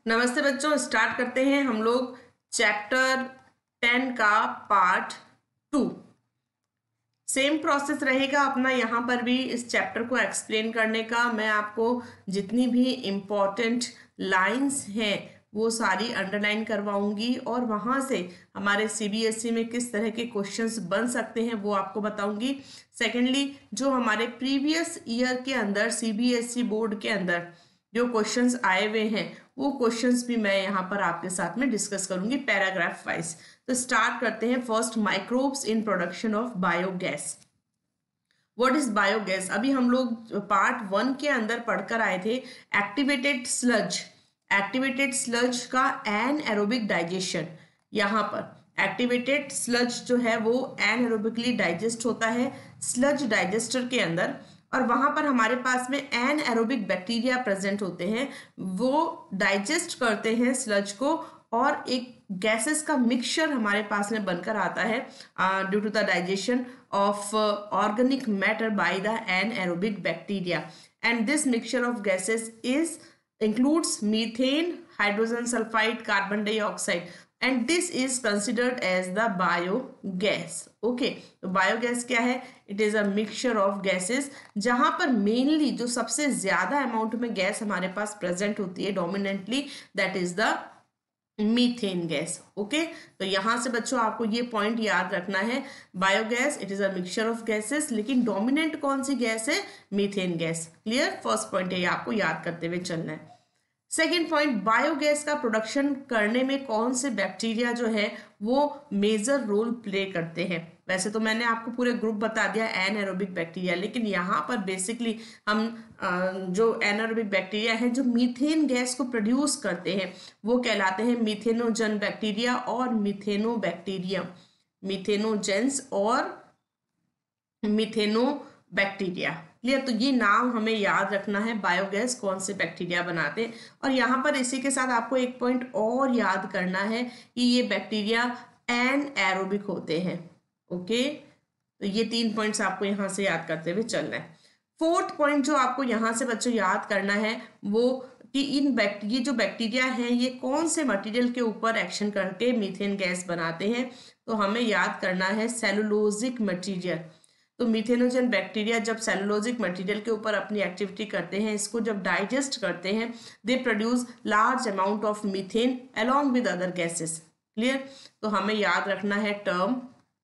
नमस्ते बच्चों, स्टार्ट करते हैं हम लोग चैप्टर 10 का पार्ट 2। सेम प्रोसेस रहेगा अपना यहाँ पर भी इस चैप्टर को एक्सप्लेन करने का। मैं आपको जितनी भी इम्पोर्टेंट लाइंस हैं वो सारी अंडरलाइन करवाऊंगी और वहाँ से हमारे सीबीएसई में किस तरह के क्वेश्चंस बन सकते हैं वो आपको बताऊंगी। सेकेंडली, जो हमारे प्रीवियस ईयर के अंदर सीबीएसई बोर्ड के अंदर जो क्वेश्चंस आए हुए हैं वो क्वेश्चंस भी मैं यहाँ पर आपके साथ में डिस्कस करूंगी पैराग्राफ वाइज। तो स्टार्ट करते हैं। First, microbes in production of biogas. What is biogas? अभी हम लोग पार्ट 1 के अंदर पढ़कर आए थे एक्टिवेटेड स्लज। एक्टिवेटेड स्लज का एनएरोबिक डाइजेशन। यहाँ पर एक्टिवेटेड स्लज जो है वो एनएरोबिकली डाइजेस्ट होता है स्लज डाइजेस्टर के अंदर, और वहां पर हमारे पास में एनएरोबिक बैक्टीरिया प्रेजेंट होते हैं। वो डाइजेस्ट करते हैं स्लज को और एक गैसेस का मिक्सचर हमारे पास में बनकर आता है due to the digestion of organic matter by the anaerobic bacteria. And this mixture of gases is includes methane, hydrogen sulfide, carbon dioxide, and this is considered as the biogas. Okay, तो biogas क्या है? It is a mixture of gases जहां पर mainly जो सबसे ज्यादा amount में gas हमारे पास प्रेजेंट होती है dominantly, that is the methane gas. Okay, तो यहां से बच्चों आपको ये पॉइंट याद रखना है। Biogas it is a mixture of gases, लेकिन डोमिनेंट कौन सी गैस है? Methane gas. Clear? First point है, ये आपको याद करते हुए चलना है। सेकेंड पॉइंट, बायोगैस का प्रोडक्शन करने में कौन से बैक्टीरिया जो है वो मेजर रोल प्ले करते हैं। वैसे तो मैंने आपको पूरे ग्रुप बता दिया एनएरोबिक बैक्टीरिया, लेकिन यहाँ पर बेसिकली हम जो एनएरोबिक बैक्टीरिया हैं जो मीथेन गैस को प्रोड्यूस करते हैं वो कहलाते हैं मीथेनोजन बैक्टीरिया और मीथेनोबैक्टीरियम। मीथेनोजेंस और मीथेनोबैक्टीरिया। क्लियर? तो ये नाम हमें याद रखना है, बायोगैस कौन से बैक्टीरिया बनाते हैं। और यहाँ पर इसी के साथ आपको एक पॉइंट और याद करना है कि ये बैक्टीरिया एनएरोबिक होते हैं। ओके, तो ये 3 पॉइंट्स आपको यहाँ से याद करते हुए चलना है। फोर्थ पॉइंट जो आपको यहाँ से बच्चों याद करना है वो कि ये जो बैक्टीरिया हैं ये कौन से मटेरियल के ऊपर एक्शन करके मीथेन गैस बनाते हैं। तो हमें याद करना है सेलुलोजिक मटेरियल। तो मीथेनोजन बैक्टीरिया जब सेलुलोजिक मटेरियल के ऊपर अपनी एक्टिविटी करते हैं, इसको जब डाइजेस्ट करते हैं, they produce large amount of methane along with other gases. Clear? तो हमें याद रखना है term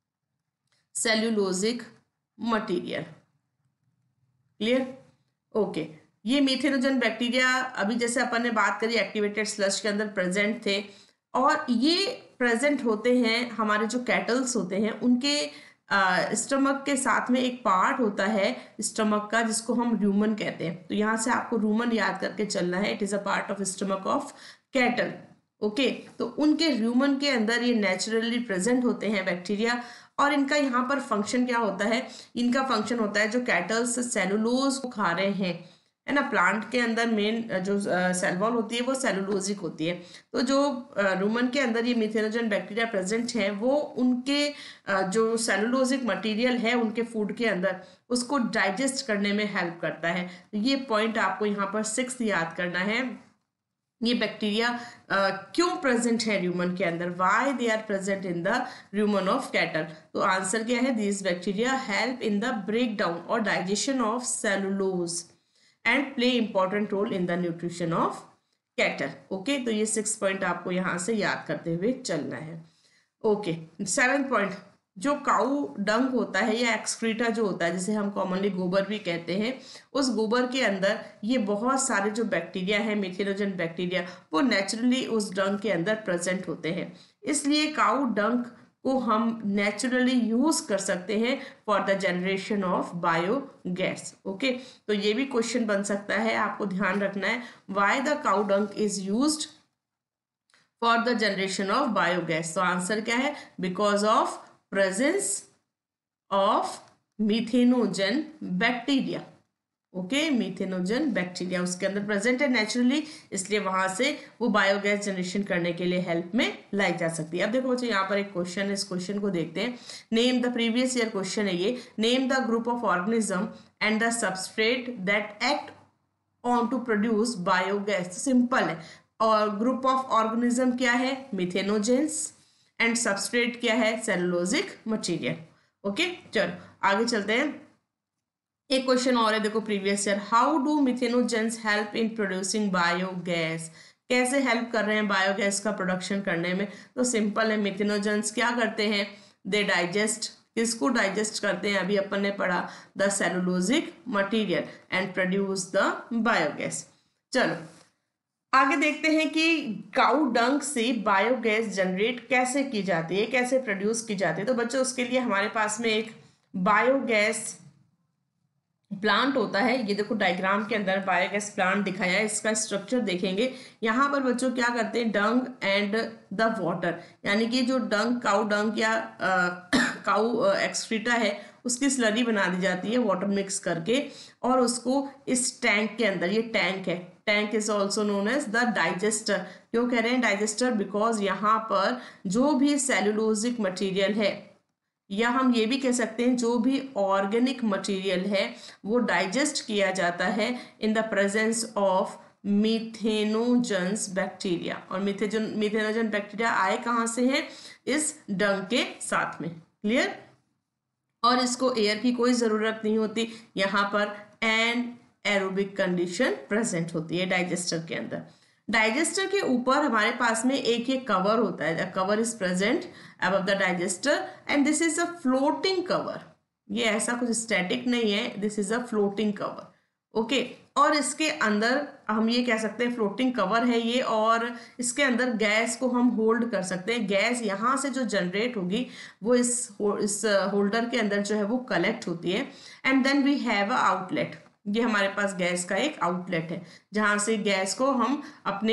cellulosic material. Clear? Okay, ये मीथेनोजन बैक्टीरिया अभी जैसे अपन ने बात करी एक्टिवेटेड स्लज के अंदर प्रेजेंट थे, और ये प्रेजेंट होते हैं हमारे जो कैटल्स होते हैं उनके स्टमक के साथ में एक पार्ट होता है स्टमक का जिसको हम रूमन कहते हैं। तो यहाँ से आपको रूमन याद करके चलना है। It is a part of stomach of cattle. Okay, तो उनके रूमन के अंदर ये नेचुरली प्रेजेंट होते हैं बैक्टीरिया, और इनका यहाँ पर फंक्शन क्या होता है? इनका फंक्शन होता है जो कैटल्स सेलुलोज को खा रहे हैं, है ना। प्लांट के अंदर मेन जो सेल वॉल होती है वो सेलुलोजिक होती है। तो जो रूमन के अंदर ये मीथेनोजन बैक्टीरिया प्रेजेंट है वो उनके जो सेलुलोजिक मटेरियल है उनके फूड के अंदर उसको डाइजेस्ट करने में हेल्प करता है। तो ये पॉइंट आपको यहाँ पर 6 याद करना है। ये बैक्टीरिया क्यों प्रेजेंट है ह्यूमन के अंदर? Why they are present in the rumen of cattle? तो आंसर क्या है? This bacteria help in the break down और digestion of cellulose and play important role in the nutrition of cattle. Okay, तो ये 6 point आपको यहाँ से याद करते हुए चलना है। ओके, 7th पॉइंट, जो काऊ डंग होता है या एक्सक्रीटा जो होता है जिसे हम कॉमनली गोबर भी कहते हैं, उस गोबर के अंदर ये बहुत सारे जो बैक्टीरिया है मीथेनोजन बैक्टीरिया वो नेचुरली उस डंग के अंदर प्रेजेंट होते हैं। इसलिए काऊ डंग को हम नेचुरली यूज कर सकते हैं for the generation of biogas. Okay, तो ये भी क्वेश्चन बन सकता है, आपको ध्यान रखना है। Why the cow dung is used for the generation of biogas? तो आंसर क्या है? Because of presence of methanogen bacteria. Okay, methanogen bacteria उसके अंदर प्रेजेंट है नेचुरली, इसलिए वहां से वो बायोगैस जनरेशन करने के लिए हेल्प में लाई जा सकती है। अब देखो बच्चों, यहाँ पर एक क्वेश्चन है, इस क्वेश्चन को देखते हैं। Name the previous year question है ये। Name the group of organism and the substrate that act on to produce biogas. Simple है, और ग्रुप ऑफ ऑर्गेनिज्म क्या है, मिथेनोजेंस, एंड सबस्ट्रेट क्या है, सेलुलोजिक मटेरियल। ओके, चलो आगे चलते हैं। एक क्वेश्चन और है, देखो previous year, how do methanogens help in producing biogas, कैसे हेल्प कर रहे हैं बायोगैस का प्रोडक्शन करने में। तो सिंपल है, मिथेनोजेंस क्या करते हैं, दे डाइजेस्ट, किसको डाइजेस्ट करते हैं, अभी अपन ने पढ़ा, the cellulosic material and produce the biogas. चलो आगे देखते हैं कि काऊ डंग से बायोगैस जनरेट कैसे की जाती है, कैसे प्रोड्यूस की जाती है। तो बच्चों उसके लिए हमारे पास में एक बायोगैस प्लांट होता है। ये देखो डायग्राम के अंदर बायोगैस प्लांट दिखाया है, इसका स्ट्रक्चर देखेंगे। यहाँ पर बच्चों क्या करते हैं, डंग एंड द वाटर, यानी कि जो डंग, काऊ डंग या काऊ एक्सक्रीटा है, उसकी स्लरी बना दी जाती है वाटर मिक्स करके, और उसको इस टैंक के अंदर, ये टैंक है, tank is also known as the digester. क्यों कह रहे हैं डाइजेस्टर, बिकॉज यहाँ पर जो भी सेलुलोजिक मटेरियल है, या हम ये भी कह सकते हैं जो भी ऑर्गेनिक मटेरियल है, वो डाइजेस्ट किया जाता है in the presence of methanogens bacteria. और मिथेनोजन बैक्टीरिया आए कहाँ से हैं, इस डंग के साथ में। क्लियर। और इसको एयर की कोई जरूरत नहीं होती, यहाँ पर एन एरोबिक कंडीशन प्रेजेंट होती है डाइजेस्टर के अंदर। डाइजेस्टर के ऊपर हमारे पास में एक ये कवर होता है, the cover is present above the digester and this is a floating cover. ये ऐसा कुछ स्टैटिक नहीं है, this is a floating cover. Okay, और इसके अंदर हम ये कह सकते हैं फ्लोटिंग कवर है ये, और इसके अंदर गैस को हम होल्ड कर सकते हैं। गैस यहाँ से जो जनरेट होगी वो इस होल्डर के अंदर जो है वो कलेक्ट होती है, and then we have a outlet. ये हमारे पास गैस का एक आउटलेट है, जहां से गैस को हम अपने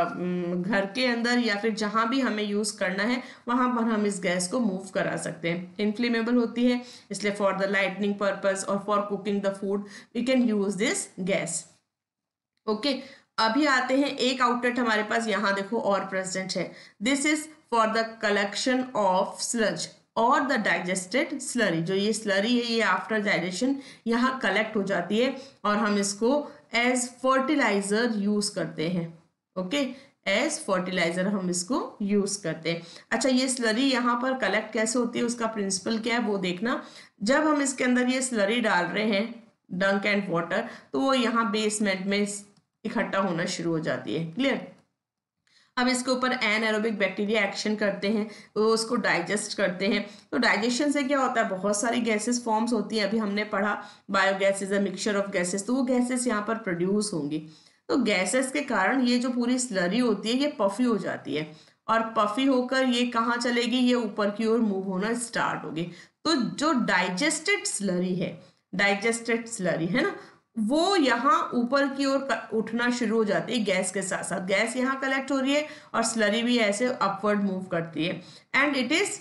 घर के अंदर या फिर जहां भी हमें यूज करना है वहां पर हम इस गैस को मूव करा सकते हैं। इनफ्लेमेबल होती है, इसलिए फॉर द लाइटनिंग पर्पस और for cooking the food we can use this gas. Okay, अभी आते हैं, एक आउटलेट हमारे पास यहाँ देखो और प्रेजेंट है, this is for the collection of sludge और द डाइजेस्टेड स्लरी। जो ये स्लरी है ये आफ्टर डाइजेशन यहाँ कलेक्ट हो जाती है और हम इसको एज फर्टिलाइजर यूज करते हैं। ओके, एज फर्टिलाइजर हम इसको यूज करते हैं। अच्छा, ये स्लरी यहाँ पर कलेक्ट कैसे होती है, उसका प्रिंसिपल क्या है वो देखना। जब हम इसके अंदर ये स्लरी डाल रहे हैं, डंक एंड वाटर, तो वो यहाँ बेसमेंट में इकट्ठा होना शुरू हो जाती है। क्लियर। अब इसके ऊपर एनाएरोबिक बैक्टीरिया एक्शन करते हैं, वो उसको डाइजेस्ट करते हैं। तो डाइजेशन से क्या होता है, बहुत सारी गैसेस फॉर्म्स होती हैं। अभी हमने पढ़ा biogas is a mixture of gases, तो वो गैसेस यहाँ पर प्रोड्यूस होंगी। तो गैसेस के कारण ये जो पूरी स्लरी होती है ये पफी हो जाती है, और पफी होकर ये कहाँ चलेगी, ये ऊपर की ओर मूव होना स्टार्ट होगी। तो जो डाइजेस्टेड स्लरी है, डाइजेस्टेड स्लरी है ना, वो यहाँ ऊपर की ओर उठना शुरू हो जाती है गैस के साथ साथ। गैस यहाँ कलेक्ट हो रही है और स्लरी भी ऐसे अपवर्ड मूव करती है, एंड इट इज,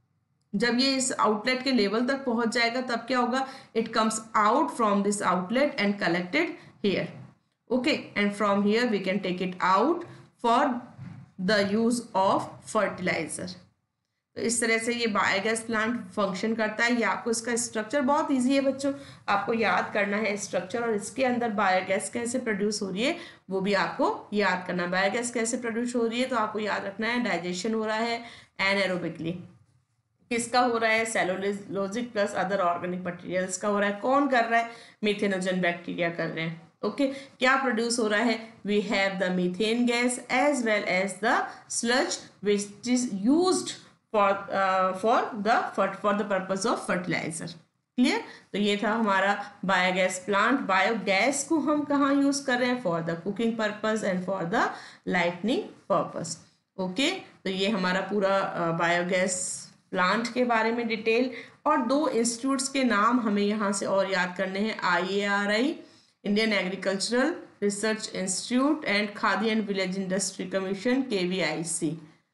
जब ये इस आउटलेट के लेवल तक पहुंच जाएगा तब क्या होगा, it comes out from this outlet and collected here. Okay, and from here we can take it out for the use of fertiliser. तो इस तरह से ये बायोगैस प्लांट फंक्शन करता है। ये आपको इसका स्ट्रक्चर बहुत इजी है बच्चों, आपको याद करना है स्ट्रक्चर, और इसके अंदर बायोगैस कैसे प्रोड्यूस हो रही है वो भी आपको याद करना है। बायोगैस कैसे प्रोड्यूस हो रही है तो आपको याद रखना है, डाइजेशन हो रहा है एनाएरोबिकली। किसका हो रहा है, cellulosic plus other organic materials का हो रहा है। कौन कर रहा है, मिथेनोजन बैक्टीरिया कर रहे हैं। ओके, क्या प्रोड्यूस हो रहा है, we have the methane gas as well as the sludge which is used for the purpose of fertilizer। Clear. तो ये था हमारा बायोगैस प्लांट। बायोगैस को हम कहाँ यूज कर रहे हैं, for the cooking purpose and for the lightning purpose. Okay, तो ये हमारा पूरा बायोगैस प्लांट के बारे में डिटेल। और दो इंस्टीट्यूट्स के नाम हमें यहाँ से और याद करने हैं, IARI Indian agricultural research institute and Khadi and village industry commission KVIC।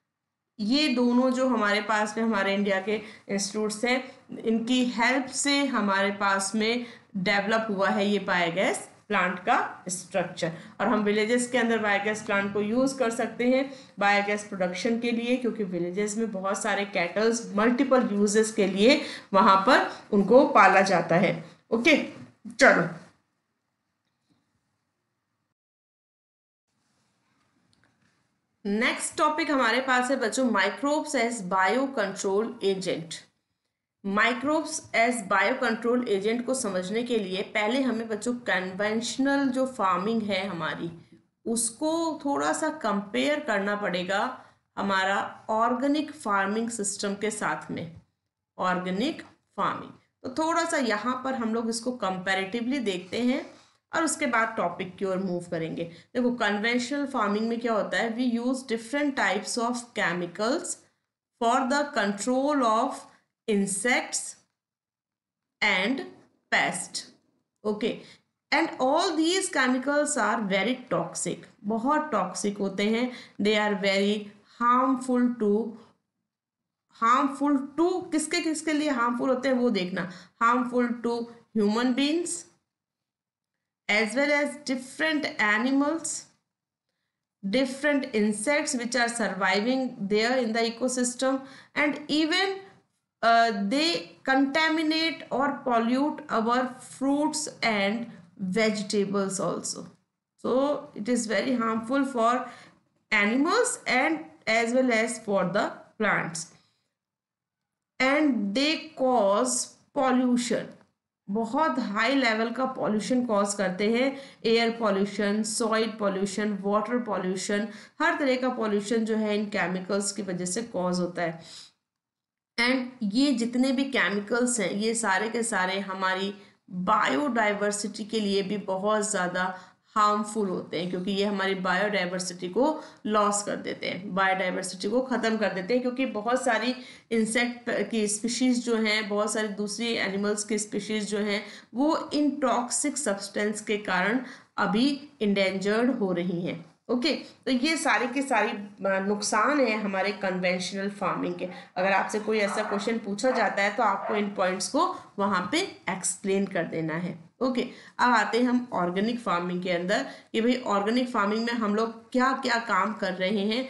ये दोनों जो हमारे पास में हमारे इंडिया के इंस्टीट्यूट्स हैं, इनकी हेल्प से हमारे पास में डेवलप हुआ है ये बायोगैस प्लांट का स्ट्रक्चर। और हम विलेजेस के अंदर बायोगैस प्लांट को यूज कर सकते हैं बायोगैस प्रोडक्शन के लिए, क्योंकि विलेजेस में बहुत सारे कैटल्स मल्टीपल यूजेस के लिए वहां पर उनको पाला जाता है। ओके, चलो नेक्स्ट टॉपिक हमारे पास है बच्चों microbes as bio control agent. Microbes as bio control agent को समझने के लिए पहले हमें बच्चों कन्वेंशनल जो फार्मिंग है हमारी उसको थोड़ा सा कंपेयर करना पड़ेगा हमारा ऑर्गेनिक फार्मिंग सिस्टम के साथ में। ऑर्गेनिक फार्मिंग तो थोड़ा सा यहाँ पर हम लोग इसको कंपैरेटिवली देखते हैं और उसके बाद टॉपिक की ओर मूव करेंगे। देखो कन्वेंशनल फार्मिंग में क्या होता है, we use different types of chemicals for the control of insects and pest. Okay, and all these chemicals are very toxic, बहुत टॉक्सिक होते हैं। they are very harmful to किसके किसके लिए हार्मफुल होते हैं वो देखना, harmful to human beings as well as different animals, different insects which are surviving there in the ecosystem, and even they contaminate or pollute our fruits and vegetables also. So it is very harmful for animals and as well as for the plants, and they cause pollution, बहुत high level का pollution cause करते हैं। Air pollution, soil pollution, water pollution, हर तरह का pollution जो है इन chemicals की वजह से कॉज होता है। एंड ये जितने भी केमिकल्स हैं ये सारे के सारे हमारी बायोडाइवर्सिटी के लिए भी बहुत ज़्यादा हार्मफुल होते हैं, क्योंकि ये हमारी बायोडाइवर्सिटी को लॉस कर देते हैं, बायोडाइवर्सिटी को ख़त्म कर देते हैं, क्योंकि बहुत सारी इंसेक्ट की स्पीशीज़ जो हैं, बहुत सारी दूसरी एनिमल्स की स्पीशीज़ जो हैं वो इन टॉक्सिक सब्सटेंस के कारण अभी इंडेंजर्ड हो रही हैं। ओके तो ये सारी की सारी नुकसान है हमारे कन्वेंशनल फार्मिंग के। अगर आपसे कोई ऐसा क्वेश्चन पूछा जाता है तो आपको इन पॉइंट्स को वहां पे एक्सप्लेन कर देना है। ओके अब आते हैं हम ऑर्गेनिक फार्मिंग के अंदर कि भाई ऑर्गेनिक फार्मिंग में हम लोग क्या क्या काम कर रहे हैं।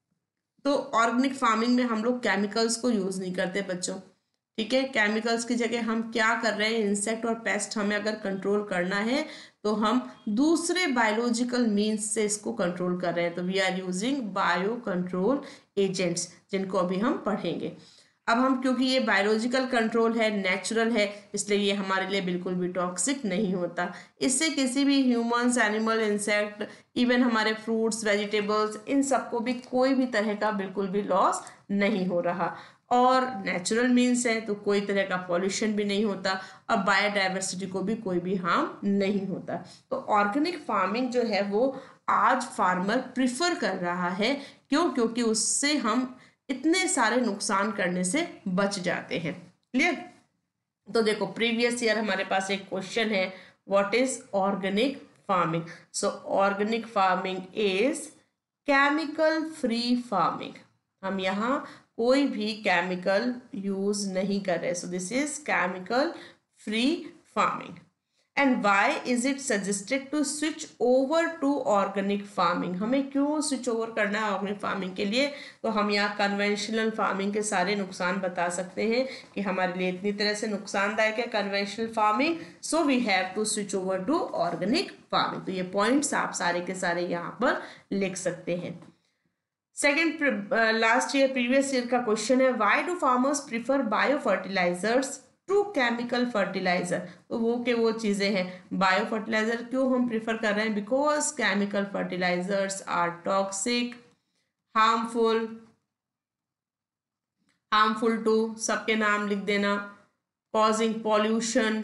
तो ऑर्गेनिक फार्मिंग में हम लोग केमिकल्स को यूज नहीं करते बच्चों, ठीक है। केमिकल्स की जगह हम क्या कर रहे हैं, इंसेक्ट और पेस्ट हमें अगर कंट्रोल करना है तो हम दूसरे बायोलॉजिकल मीन्स से इसको कंट्रोल कर रहे हैं। तो we are using bio control agents, जिनको अभी हम पढ़ेंगे। अब हम क्योंकि ये बायोलॉजिकल कंट्रोल है, नेचुरल है, इसलिए ये हमारे लिए बिल्कुल भी टॉक्सिक नहीं होता। इससे किसी भी ह्यूमंस, एनिमल, इंसेक्ट, इवन हमारे फ्रूट्स, वेजिटेबल्स, इन सबको भी कोई भी तरह का बिल्कुल भी लॉस नहीं हो रहा। और नेचुरल मीन्स है तो कोई तरह का पॉल्यूशन भी नहीं होता और बायोडाइवर्सिटी को भी कोई भी हार्म नहीं होता। तो ऑर्गेनिक फार्मिंग जो है वो आज फार्मर प्रिफर कर रहा है। क्यों? क्योंकि उससे हम इतने सारे नुकसान करने से बच जाते हैं। क्लियर? तो देखो प्रीवियस ईयर हमारे पास एक क्वेश्चन है, what is organic farming? So organic farming is chemical free farming. हम यहाँ कोई भी केमिकल यूज नहीं कर रहे। So this is chemical free farming. And why is it suggested to switch over to organic farming? हमें क्यों स्विच ओवर करना है ऑर्गेनिक फार्मिंग के लिए? तो हम यहाँ कन्वेंशनल फार्मिंग के सारे नुकसान बता सकते हैं कि हमारे लिए इतनी तरह से नुकसानदायक है conventional farming, so we have to switch over to organic farming. तो ये पॉइंट्स आप सारे के सारे यहाँ पर लिख सकते हैं। Second last year previous year का क्वेश्चन है, why do farmers prefer bio fertilisers to chemical fertiliser? तो वो चीजें हैं, बायो फर्टिलाइजर क्यों हम प्रिफर कर रहे हैं? Because chemical fertilisers are toxic, harmful to, सबके नाम लिख देना, causing pollution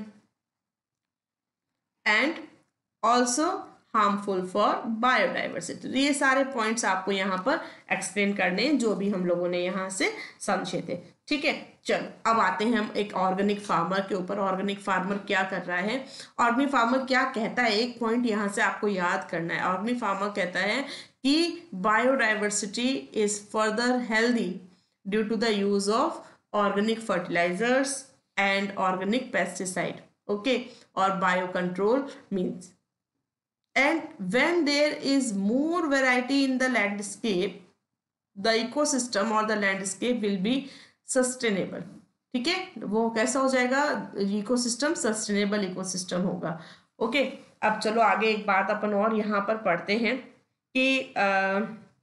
and also harmful for biodiversity. तो ये सारे पॉइंट्स आपको यहाँ पर एक्सप्लेन करने हैं जो भी हम लोगों ने यहाँ से समझे थे। ठीक है, चलो अब आते हैं हम एक ऑर्गेनिक फार्मर के ऊपर। ऑर्गेनिक फार्मर क्या कर रहा है, ऑर्गेनिक फार्मर क्या कहता है, एक पॉइंट यहाँ से आपको याद करना है। ऑर्गेनिक फार्मर कहता है कि biodiversity is further healthy due to the use of organic fertilisers and organic pesticide, okay, और bio control means. And when there is more variety in the landscape, the ecosystem or the landscape will be sustainable। ठीक है, वो कैसा हो जाएगा? Ecosystem sustainable ecosystem होगा। Okay, अब चलो आगे एक बात अपन और यहाँ पर पढ़ते हैं कि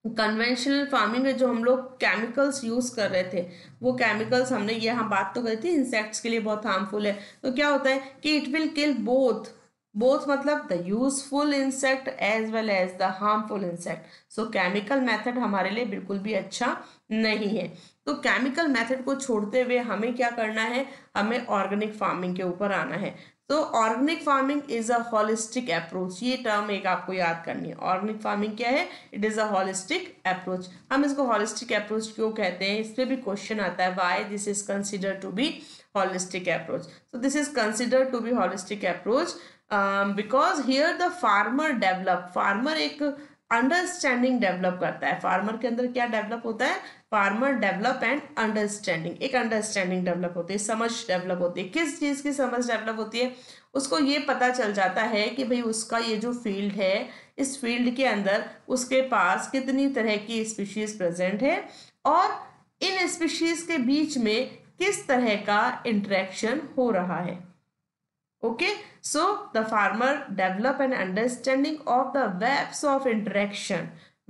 कन्वेंशनल फार्मिंग में जो हम लोग केमिकल्स यूज कर रहे थे, वो केमिकल्स हमने यहाँ बात तो करी थी इंसेक्ट्स के लिए बहुत हार्मफुल है। तो क्या होता है कि it will kill both, both मतलब the useful insect as well as the harmful insect. So chemical method हमारे लिए बिल्कुल भी अच्छा नहीं है। तो केमिकल मेथड को छोड़ते हुए हमें क्या करना है, हमें ऑर्गेनिक फार्मिंग के ऊपर आना है। तो organic farming is a holistic approach, ये टर्म एक आपको याद करनी है। ऑर्गेनिक फार्मिंग क्या है, it is a holistic approach. हम इसको होलिस्टिक अप्रोच क्यों कहते हैं, इस पे भी क्वेश्चन आता है, why this is considered to be holistic approach. So this is considered to be holistic approach because here the farmer develop, farmer एक अंडरस्टैंडिंग डेवलप करता है। फार्मर के अंदर क्या डेवलप होता है, फार्मर डेवलप एंड अंडरस्टैंडिंग, एक अंडरस्टैंडिंग डेवलप होती है, समझ डेवलप होती है। किस चीज की समझ डेवलप होती है, उसको ये पता चल जाता है कि भाई उसका ये जो फील्ड है, इस फील्ड के अंदर उसके पास कितनी तरह की स्पीशीज प्रेजेंट है और इन स्पीशीज के बीच में किस तरह का इंटरेक्शन हो रहा है। Okay, so the farmer develop an understanding of the webs of interaction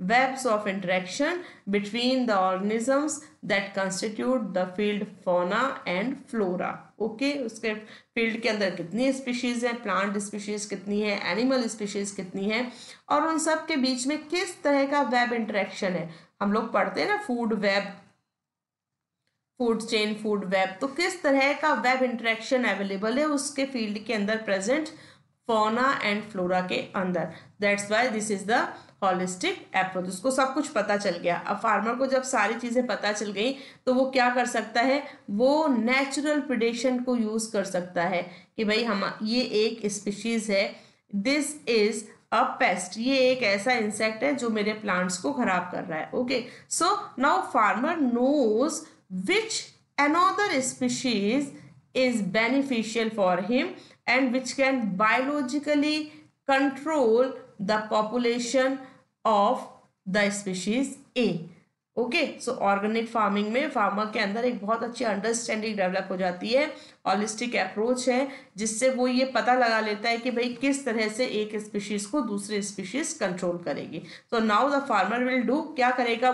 between the organisms that constitute the field fauna and flora. Okay, उसके फील्ड के अंदर कितनी स्पीशीज है, प्लांट स्पीशीज कितनी है, एनिमल स्पीशीज कितनी है, और उन सब के बीच में किस तरह का वेब इंटरेक्शन है। हम लोग पढ़ते हैं ना food web, food chain, food web, तो किस तरह का वेब इंटरेक्शन अवेलेबल है उसके फील्ड के अंदर प्रेजेंट फौना एंड फ्लोरा के अंदर। That's why this is the holistic approach. उसको सब कुछ पता चल गया। अब फार्मर को जब सारी चीजें पता चल गई तो वो क्या कर सकता है, वो नेचुरल प्रिडेशन को यूज कर सकता है कि भाई हम ये एक स्पीशीज है, दिस इज अ पेस्ट, ये एक ऐसा इंसेक्ट है जो मेरे प्लांट्स को खराब कर रहा है। Okay, so now farmer knows which another species is beneficial for him and which can biologically control the population of the species A. Okay, so organic farming में फार्मर के अंदर एक बहुत अच्छी अंडरस्टैंडिंग डेवलप हो जाती है, हॉलिस्टिक अप्रोच है जिससे वो ये पता लगा लेता है कि भाई किस तरह से एक स्पीशीज को दूसरे स्पीशीज कंट्रोल करेगी। तो now the farmer will do, क्या करेगा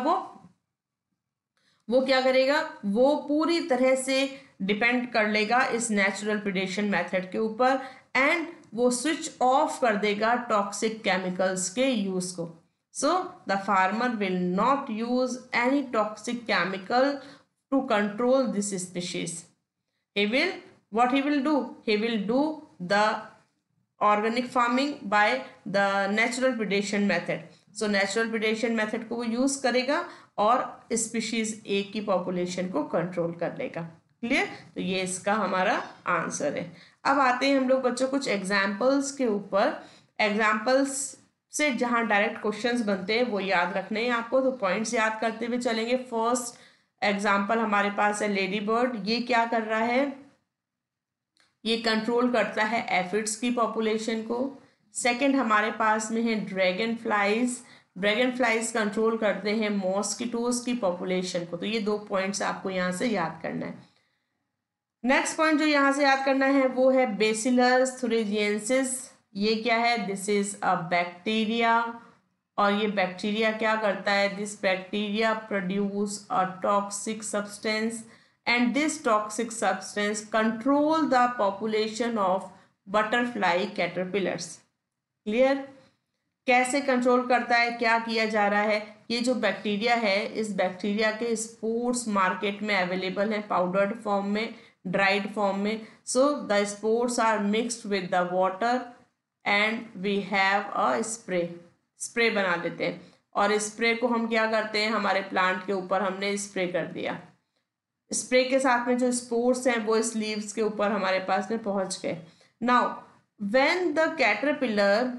वो क्या करेगा, वो पूरी तरह से डिपेंड कर लेगा इस नेचुरल प्रिडेशन मेथड के ऊपर एंड वो स्विच ऑफ कर देगा टॉक्सिक केमिकल्स के यूज को। So the farmer will not use any toxic chemical to control this species. he will do the organic farming by the natural predation method. So natural predation method को वो use करेगा और species ए की population को control कर लेगा। Clear, तो ये इसका हमारा आंसर है। अब आते हैं हम लोग बच्चों कुछ एग्जाम्पल्स के ऊपर। एग्जाम्पल्स से जहां डायरेक्ट क्वेश्चंस बनते हैं वो याद रखने हैं आपको, तो पॉइंट्स याद करते हुए चलेंगे। फर्स्ट एग्जाम्पल हमारे पास है लेडी बर्ड। ये क्या कर रहा है, ये कंट्रोल करता है एफिड्स की पॉपुलेशन को। सेकंड हमारे पास में है dragonflies. Dragonflies control करते हैं मॉस्किटोज की पॉपुलेशन को। तो ये 2 पॉइंट्स आपको यहाँ से याद करना है। नेक्स्ट पॉइंट जो यहाँ से याद करना है वो है बेसिलस thuringiensis। ये क्या है, दिस इज अ बैक्टीरिया, और ये बैक्टीरिया क्या करता है, this bacteria produce a toxic substance and this toxic substance control the population of butterfly caterpillars. Clear, कैसे कंट्रोल करता है, क्या किया जा रहा है। ये जो बैक्टीरिया है, इस बैक्टीरिया के स्पोर्स मार्केट में अवेलेबल है, पाउडर्ड फॉर्म में, ड्राइड फॉर्म में। So the spores are mixed with the water and we have a spray बना लेते हैं, और स्प्रे को हम क्या करते हैं, हमारे प्लांट के ऊपर हमने स्प्रे कर दिया। स्प्रे के साथ में जो स्पोर्स हैं वो इस लीव्स के ऊपर हमारे पास में पहुंच गए। Now when the caterpillar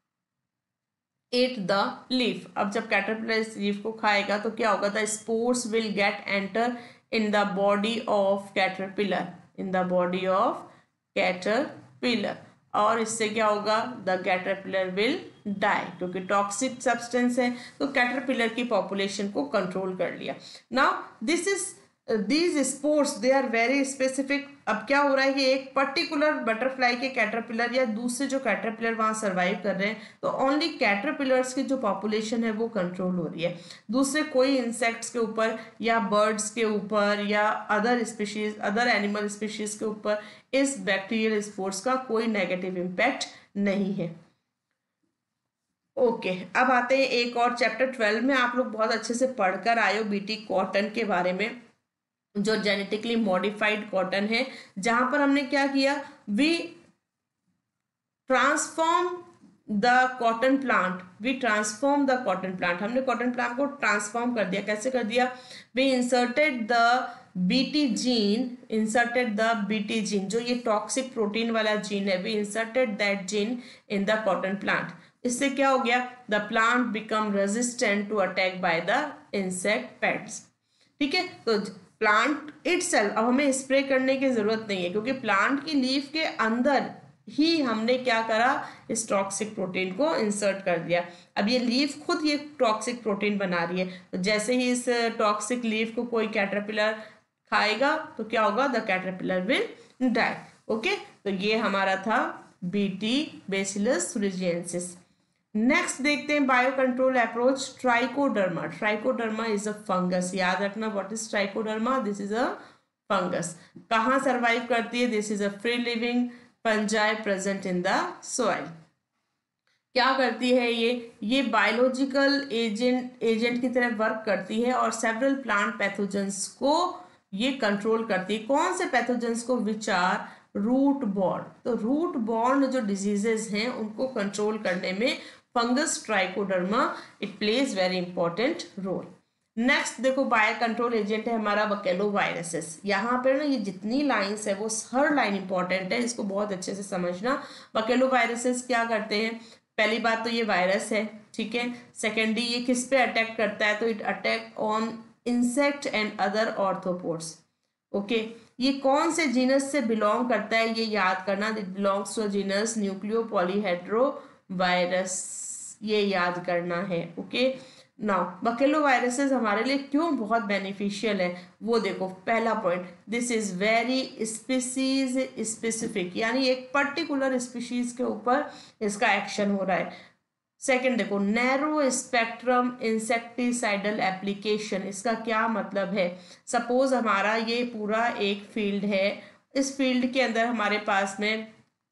at the leaf, अब जब कैटरपिलर इस लीफ को खाएगा तो क्या होगा, the spores will get enter in the body of caterpillar, in the body of caterpillar, और इससे क्या होगा, द कैटरपिलर विल डाई, क्योंकि टॉक्सिक सब्सटेंस है। तो कैटरपिलर की पॉपुलेशन को कंट्रोल कर लिया। Now this is these spores they are very specific. अब क्या हो रहा है कि एक पर्टिकुलर बटरफ्लाई के कैटरपिलर या दूसरे जो कैटरपिलर वहां सर्वाइव कर रहे हैं, तो ओनली कैटरपिलर्स की जो पॉपुलेशन है वो कंट्रोल हो रही है, दूसरे कोई इंसेक्ट्स के ऊपर या बर्ड्स के ऊपर या other species, other animal species के ऊपर इस बैक्टीरियल स्पोर्ट्स का कोई नेगेटिव इम्पैक्ट नहीं है। ओके अब आते हैं एक और चैप्टर 12 में। आप लोग बहुत अच्छे से पढ़कर आए हो बीटी कॉटन के बारे में, जो जेनेटिकली मॉडिफाइड कॉटन है, जहां पर हमने क्या किया, we transform the cotton plant, हमने कॉटन प्लांट को ट्रांसफॉर्म कर दिया। कैसे कर दिया, we inserted the BT gene, जो ये टॉक्सिक प्रोटीन वाला जीन है, we inserted that gene in the cotton plant. इससे क्या हो गया, the plant become resistant to attack by the insect pests. ठीक है, तो प्लांट इटसेल्फ, अब हमें स्प्रे करने की जरूरत नहीं है, क्योंकि प्लांट की लीफ के अंदर ही हमने क्या करा, इस टॉक्सिक प्रोटीन को इंसर्ट कर दिया। अब ये लीफ खुद ये टॉक्सिक प्रोटीन बना रही है, तो जैसे ही इस टॉक्सिक लीफ को कोई कैटरपिलर खाएगा तो क्या होगा, the caterpillar will die. Okay, तो ये हमारा था बीटी बेसिलस thuringiensis। नेक्स्ट देखते हैं bio control approach, Trichoderma is a fungus. याद रखना, what is Trichoderma, this is a fungus. कहाँ सर्वाइव करती है, this is a free living fungi present in the soil. क्या करती है ये बायोलॉजिकल एजेंट की तरह वर्क करती है और सेवरल प्लांट पैथोजेंस को ये कंट्रोल करती है। कौन से पैथोजेंस को, विच आर रूट बॉर्न। तो रूट बॉर्न जो डिजीजेस हैं उनको कंट्रोल करने में fungus Trichoderma it plays very important role. Next देखो बायो कंट्रोल एजेंट है हमारा बकेलोवायरसेस। यहाँ पर ना ये जितनी लाइंस है वो हर लाइन इंपॉर्टेंट है, इसको बहुत अच्छे से समझना। बकेलोवायरसेस क्या करते हैं, पहली बात तो ये वायरस है, ठीक है। सेकेंडली ये किस पे अटैक करता है, तो it attack on insect and other arthropods. Okay, ये कौन से जीनस से बिलोंग करता है ये याद करना, it belongs to genus nucleopolyhedrovirus, ये याद करना है। ओके, नाउ बकेलोवायरसेस हमारे लिए क्यों बहुत बेनिफिशियल है वो देखो। पहला point, this is very species specific, यानी एक पर्टिकुलर स्पीशीज के ऊपर इसका एक्शन हो रहा है। सेकंड देखो, नैरो स्पेक्ट्रम इंसेक्टिसाइडल एप्लीकेशन, इसका क्या मतलब है, सपोज हमारा ये पूरा एक फील्ड है, इस फील्ड के अंदर हमारे पास में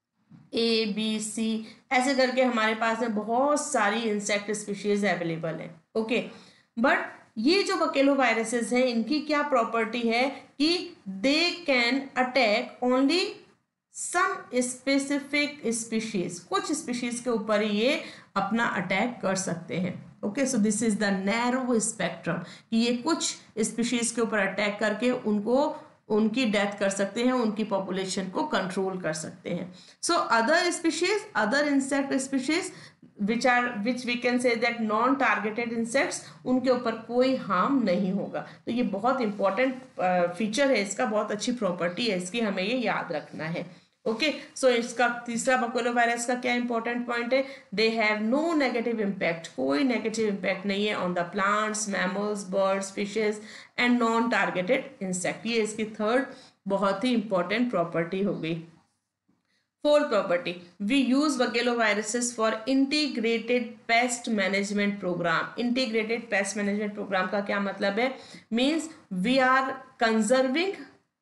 ABC ऐसे करके हमारे पास में बहुत सारी इंसेक्ट स्पीशीज अवेलेबल है। ओके, बट ये जो बकेलोवायरसेस हैं इनकी क्या प्रॉपर्टी है कि they can attack only some specific species, कुछ स्पीशीज के ऊपर ही ये अपना अटैक कर सकते हैं। Okay, so this is the narrow spectrum, कि ये कुछ स्पीशीज के ऊपर अटैक करके उनकी डेथ कर सकते हैं, उनकी पॉपुलेशन को कंट्रोल कर सकते हैं। So other species, other insect species which we can say that non targeted insects, उनके ऊपर कोई हार्म नहीं होगा। तो ये बहुत इंपॉर्टेंट फीचर है इसका, बहुत अच्छी प्रॉपर्टी है इसकी, हमें ये याद रखना है। ओके, सो इसका तीसरा बकेलोवायरस का क्या इंपॉर्टेंट पॉइंट है, they have no negative impact, कोई नेगेटिव इम्पैक्ट नहीं है on the plants, mammals, birds, fishes and non targeted insect. ये इसकी थर्ड बहुत ही इंपॉर्टेंट प्रॉपर्टी हो गई। Fourth property, we use baculoviruses for integrated pest management programme. Integrated pest management programme का क्या मतलब है, means we are conserving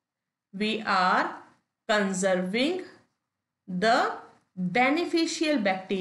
the beneficial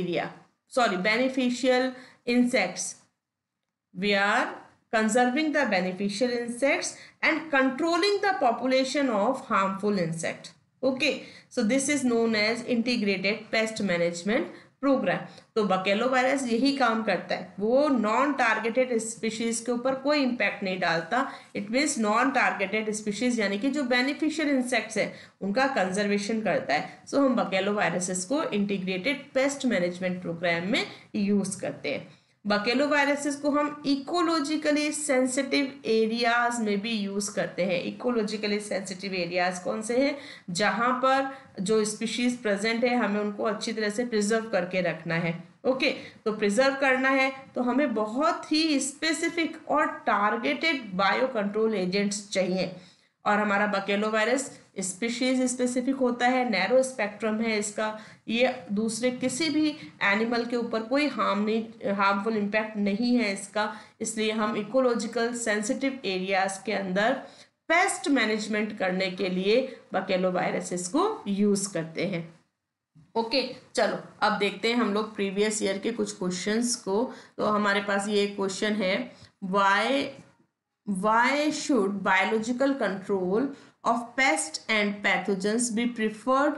insects. We are conserving the beneficial insects and controlling the population of harmful insects. Okay, so this is known as integrated pest management programme. तो baculovirus यही काम करता है, वो non targeted species के ऊपर कोई impact नहीं डालता। It means non targeted species यानी कि जो बेनिफिशियल इंसेक्ट्स है उनका कंजर्वेशन करता है। सो हम बकेलोवायरसेस को इंटीग्रेटेड पेस्ट मैनेजमेंट प्रोग्राम में यूज करते हैं। बकेलोवायरसेस को हम इकोलॉजिकली सेंसिटिव एरियाज में भी यूज करते हैं। इकोलॉजिकली सेंसिटिव एरियाज कौन से हैं, जहां पर जो स्पीशीज प्रेजेंट है हमें उनको अच्छी तरह से प्रिजर्व करके रखना है। ओके, तो प्रिजर्व करना है तो हमें बहुत ही स्पेसिफिक और टारगेटेड बायो कंट्रोल एजेंट्स चाहिए। और हमारा बकेलो वायरस स्पीशीज स्पेसिफिक होता है, नैरो स्पेक्ट्रम है इसका, ये दूसरे किसी भी एनिमल के ऊपर कोई हार्मफुल इम्पैक्ट नहीं है इसका, इसलिए हम इकोलॉजिकल सेंसिटिव एरियाज के अंदर पेस्ट मैनेजमेंट करने के लिए बकेलो वायरसेस को यूज करते हैं। ओके, चलो अब देखते हैं हम लोग प्रीवियस ईयर के कुछ क्वेश्चंस को। तो हमारे पास ये क्वेश्चन है, why should biological control of pests and pathogens be preferred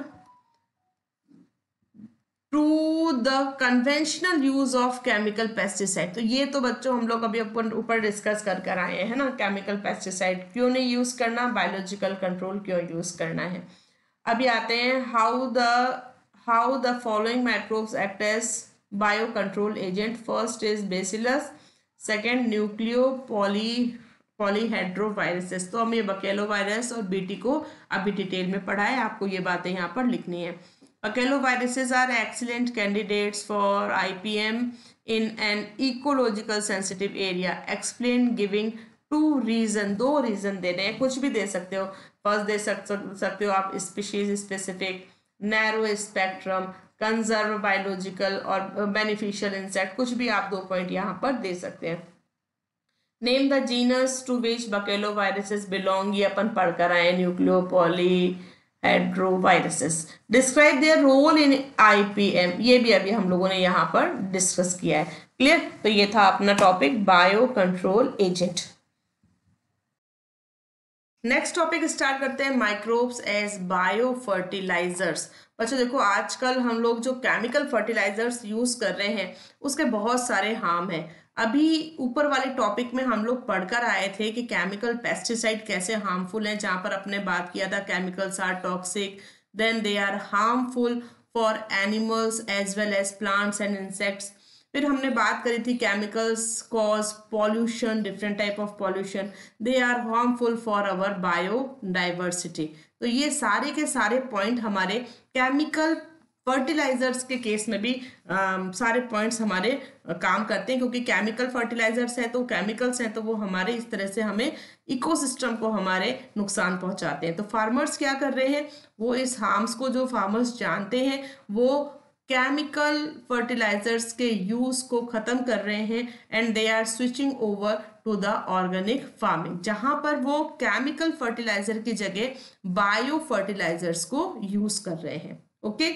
to the conventional use of chemical pesticide? तो ये तो बच्चों हम लोग अभी ऊपर डिस्कस कर आए हैं ना, केमिकल पेस्टिसाइड क्यों नहीं यूज करना, बायोलॉजिकल कंट्रोल क्यों यूज करना है। अभी आते हैं how the following microbes act as biocontrol agent. First is bacillus, second polyhedroviruses। तो हम ये बकेलो वायरस और बीटी को अभी डिटेल में पढ़ा है, आपको ये बातें यहाँ पर लिखनी है। Baculoviruses are excellent candidates for IPM in an ecological sensitive area. Explain giving 2 reason, 2 reason दे रहे हैं, कुछ भी दे सकते हो। फर्स्ट दे सकते हो आप species specific, narrow spectrum, conserve biological और बेनिफिशियल इंसेक्ट, कुछ भी आप 2 पॉइंट यहाँ पर दे सकते हैं। Name the genus to which baculoviruses belong, ये अपन पढ़ कर आए, nucleopolyhedroviruses. Describe their role in IPM, ये भी अभी हम लोगों ने यहाँ पर डिस्कस किया है। क्लियर, तो ये था अपना topic bio control agent. Next topic start करते हैं, माइक्रोब्स एज बायो फर्टिलाइजर्स। बच्चों देखो, आजकल हम लोग जो केमिकल फर्टिलाइजर्स यूज कर रहे हैं उसके बहुत सारे हार्म हैं। अभी ऊपर वाले टॉपिक में हम लोग पढ़कर आए थे कि केमिकल पेस्टिसाइड कैसे हार्मफुल हैं, जहां पर अपने बात किया था chemicals are toxic, then they are harmful for animals as well as plants and insects. फिर हमने बात करी थी chemicals cause pollution, different type of pollution, they are harmful for our biodiversity. तो ये सारे के सारे पॉइंट हमारे केमिकल फर्टिलाइजर्स के केस में भी सारे पॉइंट्स हमारे काम करते हैं, क्योंकि केमिकल फर्टिलाइजर्स है तो केमिकल्स हैं तो वो हमारे इस तरह से हमें इकोसिस्टम को हमारे नुकसान पहुंचाते हैं। तो फार्मर्स क्या कर रहे हैं, वो इस हार्म्स को जो फार्मर्स जानते हैं वो केमिकल फर्टिलाइजर्स के यूज को खत्म कर रहे हैं and they are switching over to the organic farming, जहां पर वो केमिकल फर्टिलाइजर की जगह बायो फर्टिलाइजर्स को यूज कर रहे हैं। ओके,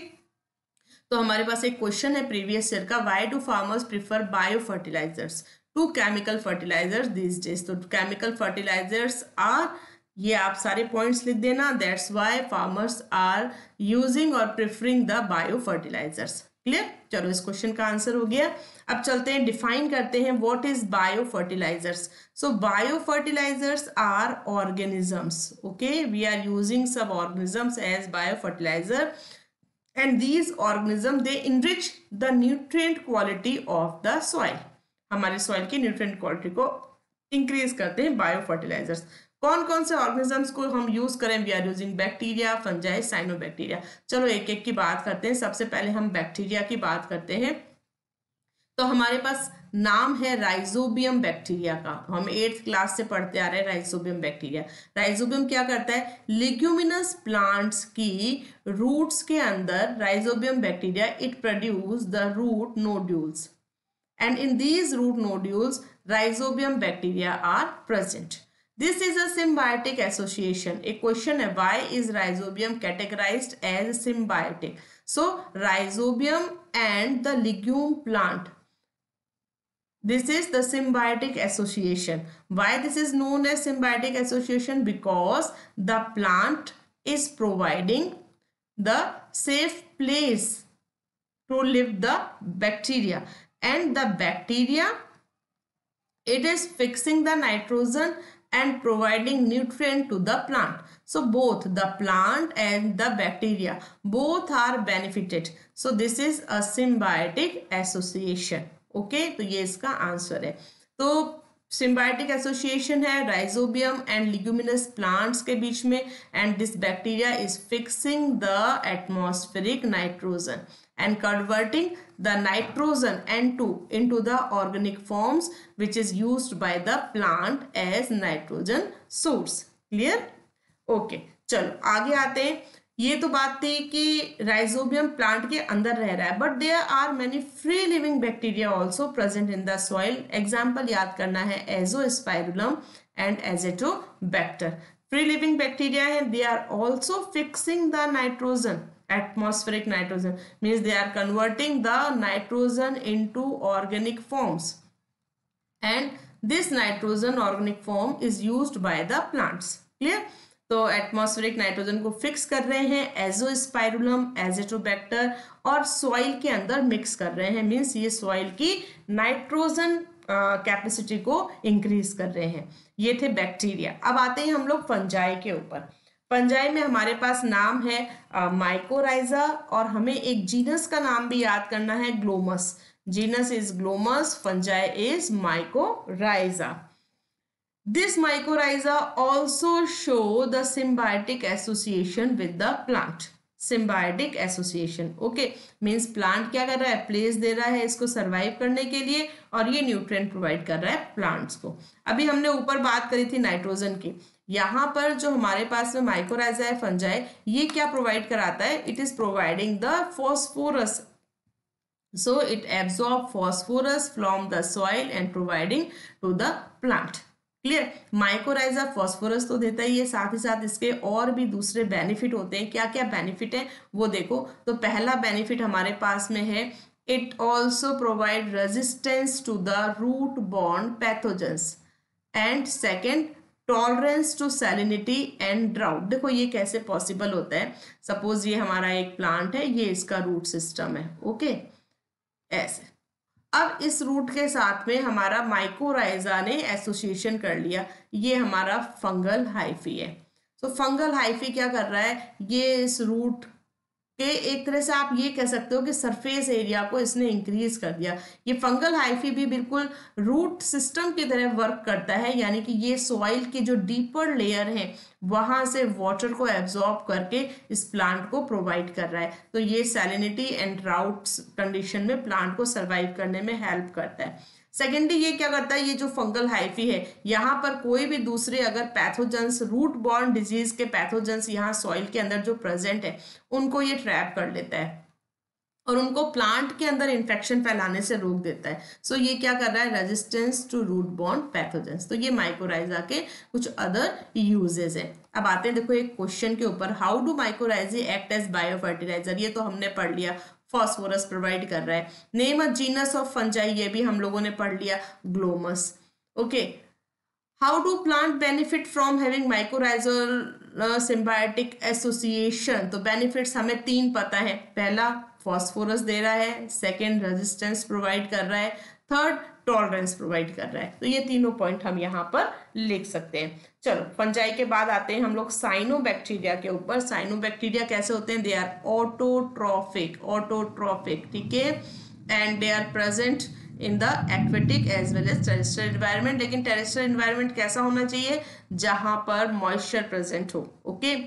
तो हमारे पास एक क्वेश्चन है प्रीवियस ईयर का, why do farmers prefer bio fertilisers to chemical fertilisers these days. तो केमिकल फर्टिलाइजर्स आर, ये आप सारे पॉइंट्स लिख देना, that's why farmers are using और preferring the bio fertilisers. Clear, चलो इस क्वेश्चन का आंसर हो गया। अब चलते हैं, डिफाइन करते हैं what is bio fertilisers. So bio fertilisers are organisms, okay, we are using सब organisms as bio fertiliser and these organisms they enrich the nutrient quality of the soil, हमारे सॉइल की न्यूट्रिएंट क्वालिटी को increase करते हैं bio fertilisers. कौन कौन से organisms को हम यूज करें, we are using bacteria, fungi, cyanobacteria. चलो एक एक की बात करते हैं। सबसे पहले हम बैक्टीरिया की बात करते हैं। तो हमारे पास नाम है राइजोबियम बैक्टीरिया का, हम 8th क्लास से पढ़ते आ रहे हैं राइजोबियम बैक्टीरिया। राइजोबियम क्या करता है, लिग्यूमिनस प्लांट्स की रूट्स के अंदर Rhizobium bacteria it produce the root nodules and in these root nodules Rhizobium bacteria are present. This is a symbiotic association. A question है, why is rhizobium categorized as symbiotic? So rhizobium and the legume plant, this is the symbiotic association. Why this is known as symbiotic association? Because the plant is providing the safe place to live the bacteria, and the bacteria, it is fixing the nitrogen and providing nutrient to the plant. So both the plant and the bacteria both are benefited. So this is a symbiotic association. Okay, तो ये इसका answer है। तो symbiotic association है Rhizobium and leguminous plants के बीच में, and this bacteria is fixing the atmospheric nitrogen and converting the nitrogen N2 into the organic forms which is used by the plant as nitrogen source. Clear? Okay, चलो आगे आते हैं। ये तो बात थी कि राइजोबियम प्लांट के अंदर रह रहा है, but there are many free living bacteria also present in the soil. Example याद करना है Azospirillum and Azotobacter. Free living bacteria है, they are also fixing the nitrogen, atmospheric nitrogen means they are converting the nitrogen into organic forms, and this nitrogen organic form is used by the plants. Clear? तो atmospheric nitrogen को fix कर रहे हैं एजोस्पाइरुलम, Azotobacter, और soil के अंदर mix कर रहे हैं, मीन्स ये सॉइल की नाइट्रोजन कैपेसिटी को इंक्रीज कर रहे हैं। ये थे बैक्टीरिया। अब आते हैं हम लोग फंजाई के ऊपर। फंजाई में हमारे पास नाम है माइकोराइजा, और हमें एक जीनस का नाम भी याद करना है, Glomus. Genus is Glomus, fungi is mycorrhiza. This mycorrhiza also show the symbiotic association with the plant. Symbiotic association, okay, means plant क्या कर रहा है, प्लेस दे रहा है इसको सर्वाइव करने के लिए, और ये न्यूट्रिएंट प्रोवाइड कर रहा है प्लांट्स को। अभी हमने ऊपर बात करी थी नाइट्रोजन की, यहाँ पर जो हमारे पास में माइकोराइजा है फंजाई, ये क्या प्रोवाइड कराता है, it is providing the phosphorus, so it absorb phosphorus from the soil and providing to the plant. Clear? Mycorrhiza phosphorus तो देता ही है, साथ ही साथ इसके और भी दूसरे बेनिफिट होते हैं। क्या क्या बेनिफिट है वो देखो। तो पहला बेनिफिट हमारे पास में है, it also provide resistance to the root borne pathogens, and second tolerance to salinity and drought. देखो ये कैसे पॉसिबल होता है। सपोज ये हमारा एक प्लांट है, ये इसका रूट सिस्टम है, ओके, ऐसे। अब इस रूट के साथ में हमारा माइकोराइजा ने एसोसिएशन कर लिया, ये हमारा फंगल हाइफी है। तो फंगल हाइफी क्या कर रहा है, ये इस रूट के एक तरह से आप ये कह सकते हो कि सरफेस एरिया को इसने इंक्रीज कर दिया। ये फंगल हाइफी भी बिल्कुल रूट सिस्टम की तरह वर्क करता है, यानी कि ये सॉइल की जो डीपर लेयर है वहां से वाटर को एब्जॉर्ब करके इस प्लांट को प्रोवाइड कर रहा है। तो ये सैलिनिटी एंड ड्राउट कंडीशन में प्लांट को सर्वाइव करने में हेल्प करता है। सेकेंडली ये क्या करता है, ये जो फंगल हाइफी है, यहाँ पर कोई भी दूसरे अगर पैथोजेंस, रूट बॉर्न डिजीज के पैथोजेंस यहाँ सॉइल के अंदर जो प्रेजेंट है, उनको ये ट्रैप कर लेता है और उनको प्लांट के अंदर इन्फेक्शन फैलाने से रोक देता है। सो ये क्या कर रहा है, resistance to root borne pathogens. तो ये माइकोराइजा के कुछ अदर यूजेस है। अब आते हैं देखो एक क्वेश्चन के ऊपर, how do mycorrhiza act as bio fertiliser. ये तो हमने पढ़ लिया, फॉस्फोरस प्रोवाइड कर रहा है। Name a genus of fungi, ये भी हम लोगों ने पढ़ लिया, Glomus, okay. How do plant benefit from having mycorrhizal symbiotic association. तो बेनिफिट्स हमें तीन पता है, पहला फॉस्फोरस दे रहा है, सेकेंड रेजिस्टेंस प्रोवाइड कर रहा है, थर्ड टॉलरेंस प्रोवाइड कर रहा है। तो ये तीनों पॉइंट हम यहाँ पर लिख सकते हैं। चलो फंजाई के बाद आते हैं हम लोग साइनोबैक्टीरिया के ऊपर। साइनोबैक्टीरिया कैसे होते हैं, दे आर ऑटोट्रॉफिक, ऑटोट्रॉफिक, ठीक है, and they are present in the aquatic as well as terrestrial environment. लेकिन टेरेस्ट्रियल एनवायरनमेंट कैसा होना चाहिए, जहां पर मॉइस्चर प्रेजेंट हो, ओके।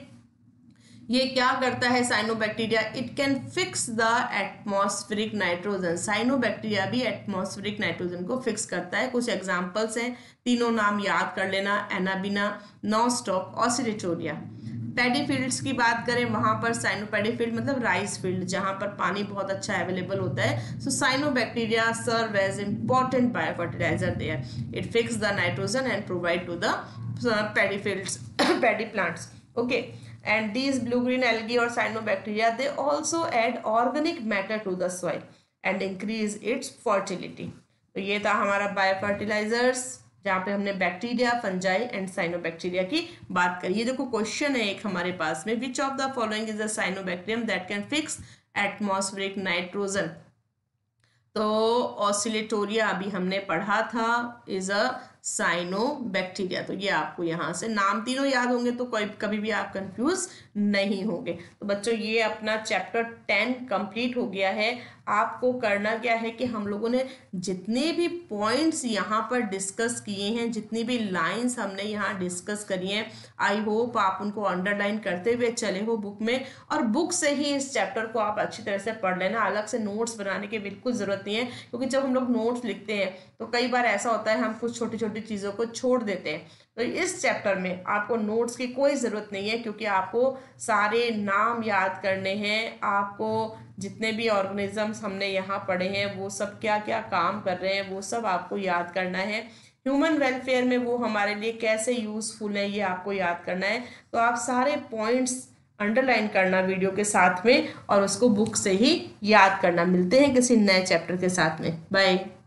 ये क्या करता है cyanobacteria, it can fix the atmospheric nitrogen. Cyanobacteria भी एटमॉस्फेरिक नाइट्रोजन को फिक्स करता है। कुछ एग्जांपल्स हैं, तीनों नाम याद कर लेना, Anabaena, Nostoc, Oscillatoria. Paddy fields की बात करें, वहां पर पैडी फील्ड मतलब राइस फील्ड, जहां पर पानी बहुत अच्छा अवेलेबल होता है। So cyanobacteria serve as important bio fertiliser there. It fix the nitrogen and provide to the paddy fields, paddy plants, okay. And these blue-green algae or cyanobacteria, they also add organic matter to the soil and increase its fertility. तो ये था हमारा biofertilisers, जहाँ पे हमने bacteria, fungi and cyanobacteria की बात करी। ये देखो क्वेश्चन है एक हमारे पास में, which of the following is a cyanobacterium that can fix atmospheric nitrogen. तो ऑसिलेटोरिया अभी हमने पढ़ा था, इज अ साइनोबैक्टीरिया। तो ये आपको यहाँ से नाम तीनों याद होंगे तो कोई कभी भी आप कंफ्यूज नहीं होंगे। तो बच्चों ये अपना चैप्टर 10 कंप्लीट हो गया है। आपको करना क्या है कि हम लोगों ने जितने भी पॉइंट्स यहाँ पर डिस्कस किए हैं, जितनी भी लाइंस हमने यहाँ डिस्कस करी हैं, आई होप आप उनको अंडरलाइन करते हुए चले हो बुक में, और बुक से ही इस चैप्टर को आप अच्छी तरह से पढ़ लेना। अलग से नोट्स बनाने की बिल्कुल ज़रूरत नहीं है, क्योंकि जब हम लोग नोट्स लिखते हैं तो कई बार ऐसा होता है हम कुछ छोटी छोटी चीज़ों को छोड़ देते हैं। तो इस चैप्टर में आपको नोट्स की कोई ज़रूरत नहीं है, क्योंकि आपको सारे नाम याद करने हैं। आपको जितने भी ऑर्गेनिजम्स हमने यहाँ पढ़े हैं वो सब क्या क्या काम कर रहे हैं वो सब आपको याद करना है। ह्यूमन वेलफेयर में वो हमारे लिए कैसे यूजफुल है ये आपको याद करना है। तो आप सारे पॉइंट्स अंडरलाइन करना वीडियो के साथ में और उसको बुक से ही याद करना। मिलते हैं किसी नए चैप्टर के साथ में। बाय।